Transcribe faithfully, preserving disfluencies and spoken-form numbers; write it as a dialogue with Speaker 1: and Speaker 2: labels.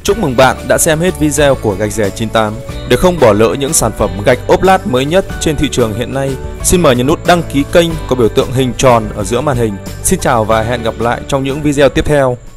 Speaker 1: Chúc mừng bạn đã xem hết video của Gạch Rẻ chín tám. Để không bỏ lỡ những sản phẩm gạch ốp lát mới nhất trên thị trường hiện nay, xin mời nhấn nút đăng ký kênh có biểu tượng hình tròn ở giữa màn hình. Xin chào và hẹn gặp lại trong những video tiếp theo.